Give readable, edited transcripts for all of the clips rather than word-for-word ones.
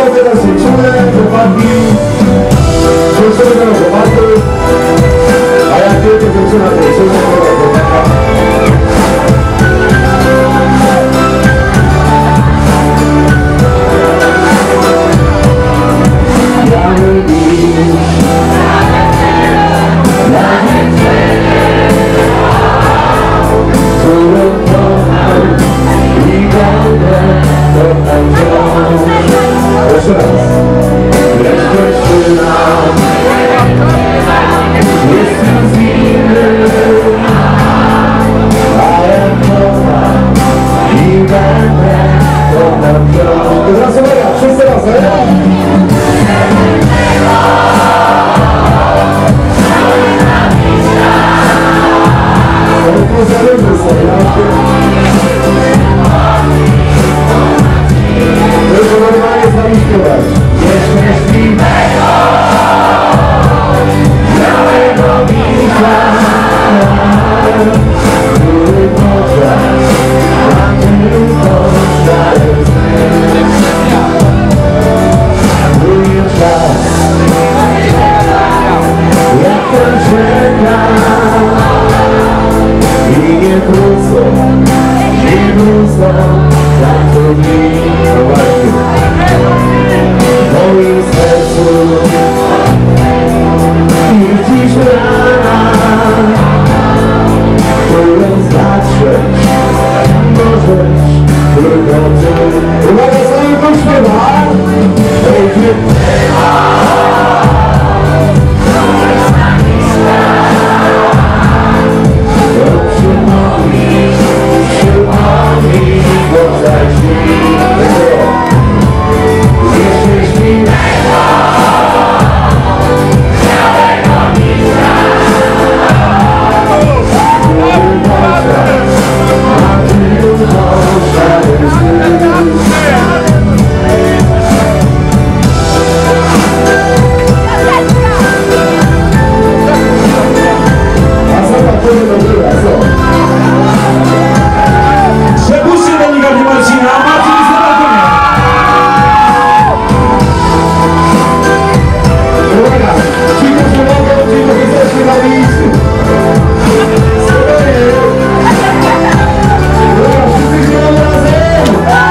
teraz się czuję, chłopaki. Proszę do chłopaków. A jak tylko dziewczyna tańczyła, to chłopaka. Jeszcze raz. Jestem z innym, a ja kocham i będę kocham wciąż. Teraz uwaga, wszyscy razem. Pozalemy sobie. Tylko normalnie z nami śpiewać. Nie śpiewego, białego misia, który może nam tylko szary sny. Mój czas, jak ten czeka i nie wrócą za to dni. W moim sercu i dziś rana, którą zatrzeć możesz tylko ty. Uwaga, sobie to śpiewa! Przepuśćcie do nich Marcina, a Marcin jest na balkonie. Uwaga, ci, którzy mogą, ci, którzy chcą się bawić. Uwaga, wszyscy się razem.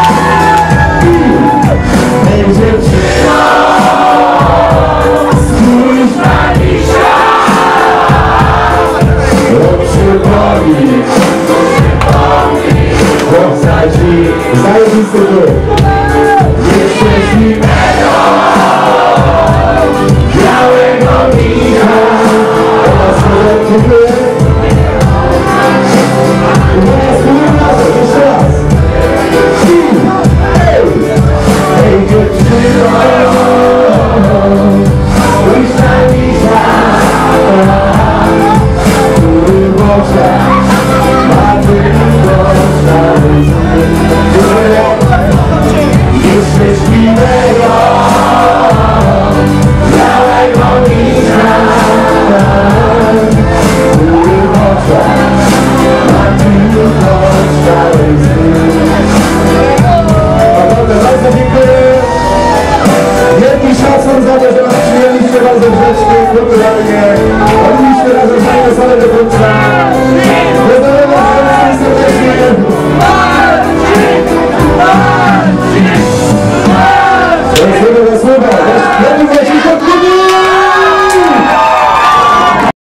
Będzie przyjechał, spójrz na dzisiaj. Przypomnij, chłopca ci zajebisty był. Nieszczęśliwego, białego micha. Teraz dziękuję. Teraz spójrz razem, jeszcze raz. Hej, dziewczyno, spójrz na micha. Ma tylko szary sny. Nieszczęśliwego, białego micha, który w oczach ma tylko szary sny. Naprawdę bardzo dziękuję. Wielki szacun za to, że nas przyjęliście bardzo grzecznie, kulturalnie. Robiliście razem z nami salę do końca. Pozdrawiam was serdecznie. Prosimy do słowa.